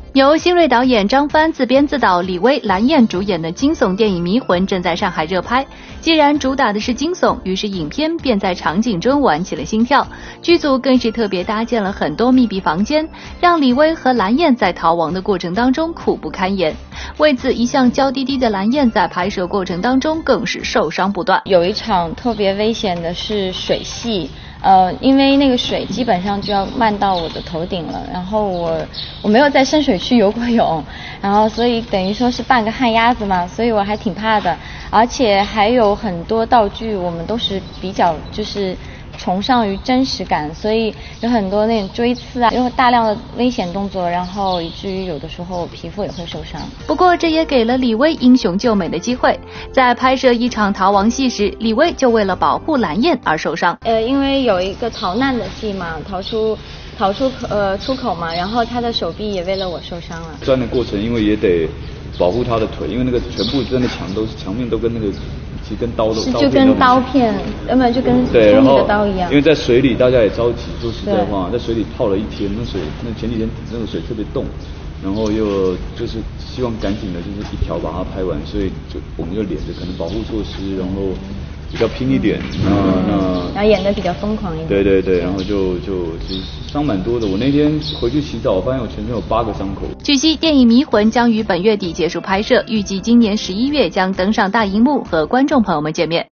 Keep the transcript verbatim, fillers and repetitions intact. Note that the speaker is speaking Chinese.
由新锐导演张帆自编自导，李薇、蓝燕主演的惊悚电影《迷魂》正在上海热拍。既然主打的是惊悚，于是影片便在场景中玩起了心跳。剧组更是特别搭建了很多密闭房间，让李薇和蓝燕在逃亡的过程当中苦不堪言。为此，一向娇滴滴的蓝燕在拍摄过程当中更是受伤不断。 有一场特别危险的是水戏。呃，因为那个水基本上就要漫到我的头顶了，然后我我没有在深水区游过泳，然后所以等于说是半个旱鸭子嘛，所以我还挺怕的，而且还有很多道具我们都是比较就是崇尚于真实感，所以有很多那种锥刺啊，有大量的危险动作，然后以至于有的时候皮肤也会受伤。 不过这也给了李薇英雄救美的机会，在拍摄一场逃亡戏时，李薇就为了保护蓝燕而受伤。 呃，因为有一个逃难的戏嘛，逃出逃出呃出口嘛，然后他的手臂也为了我受伤了。 钻的过程，因为也得保护他的腿，因为那个全部真的墙都是墙面都跟那个。其实跟刀都是就跟刀片，要不然就跟锋利的刀一样。 因为在水里，大家也着急。说实在话，在水里泡了一天，那水那前几天那个水特别冻，然后又就是希望赶紧的，就是一条把它拍完，所以就我们就连着可能保护措施，然后比较拼一点，那那然后演得比较疯狂一点。 对对对，然后就就其实伤蛮多的。我那天回去洗澡，我发现我全身有八个伤口。 据悉，电影《迷魂》将于本月底结束拍摄，预计今年十一月将登上大荧幕和观众朋友们见面。